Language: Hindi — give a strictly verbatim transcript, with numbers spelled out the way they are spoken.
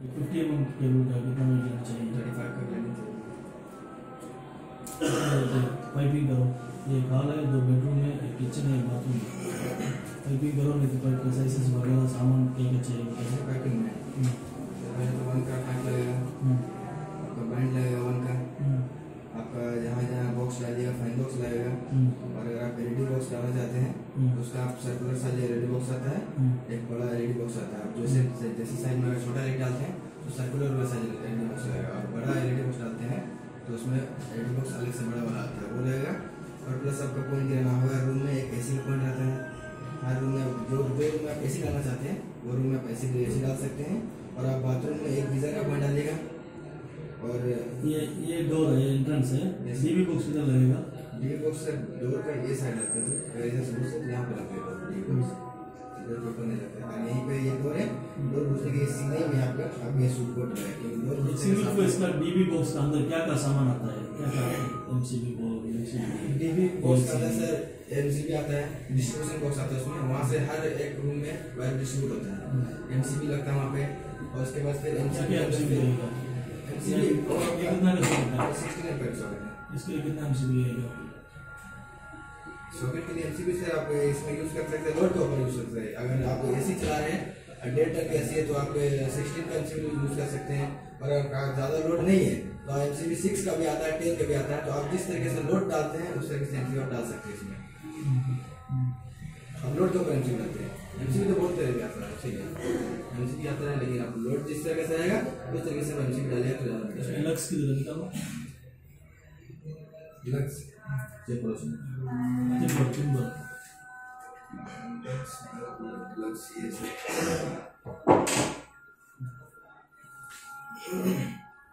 फिफ्टी एम एम केबल का कितना मीटर लेना चाहिए? थर्टी फाइव का लेना चाहिए। पाइपिंग करो, ये एक हॉल है, दो बेडरूम है, एक किचन है, एक बाथरूम है। पाइपिंग करो, नहीं तो पाइप का साइजेस वगैरह सामान क्या क्या चाहिए? कैसे पाइपिंग में पहले तो वन का पाइप लगेगा, आपका बैंड लगेगा वन का, आपका जहाँ जहाँ बॉक्स डालिएगा फाइन बॉक्स लगेगा। और अगर आप एलईडी बॉक्स डालना चाहते हैं तो उसका आप सर्कुलर साइज एलईडी बॉक्स आता है, एक बड़ा एलईडी बॉक्स आता है। आप जैसे जैसे साइज में अगर छोटा एलईडी डालते हैं तो सर्कुलर वाला साइज एलईडी बॉक्स लगेगा, और बड़ा एलईडी बॉक्स डालते हैं तो उसमें एलईडी बॉक्स अलग से बड़ा वाला आता है, वो लगेगा। और प्लस आपका पॉइंट गिराना होगा, रूम में एक एसी का पॉइंट रहता है। हर रूम में जो जो रूम में आप एसी डालना चाहते हैं वो रूम में आप एसी एसी डाल सकते हैं। और आप बाथरूम में एक गीजर का पॉइंट डालिएगा। और ये ये डोर है, एंट्रेंस है, डीबी बॉक्स किधर लगेगा? डीबी बॉक्स से डोर का ये साइड लगता है, अगर इधर से घुसे तो यहाँ पे लगेगा डीबी बॉक्स, इधर पे ऊपर नहीं लगता है। और यहीं पे ये डोर है, डोर घुसने के सीधे में आपका अब ये सूट कोट है कि डोर सिंगल को इसका डीबी बॉक्स का अंदर क्या क्या सामान आता है? क्या क्या एमसीबी को एमसीबी डीबी बॉक्स का अंदर सर एमसीबी आता है, डिस्ट्रीब्यूशन बॉक्स आता है उसमें, वहाँ से हर एक रूम में वायर डिस्ट्रीब्यूट होता है, एमसीबी लगता है वहाँ पे। और उसके बाद फिर एमसीबी एमसीबी लगेगा, एमसीबी कितना का सॉकेट है? सिक्सटीन एम्पीयर सॉकेट है। इसके लिए कितना एमसीबी लगेगा? सॉकेट के लिए एमसीबी से आप इसमें यूज कर सकते हैं, लोड के ऊपर यूज कर सकते हैं। अगर आप एसी चला रहे हैं डेढ़ टन की एसी है तो आप सिक्सटीन का एमसीबी यूज कर सकते हैं। और अगर ज्यादा लोड नहीं है तो एमसीबी सिक्स का भी आता है, टेन का भी आता है। तो आप जिस तरीके से लोड डालते हैं उस तरीके से एमसीबी आप डाल सकते हैं इसमें। हम लोड के ऊपर एमसीबी डालते हैं। एमसीबी तो बहुत तरह के आता है, ठीक है एमसीबी आता है, लेकिन आप लोड जिस तरीके से आएगा उस तरीके से एमसीबी डालिए तो ज्यादा बेटर है। लक्स किधर निकालो? लक्स ये प्रोसेस टिम्बर टिम्बर लक्स ये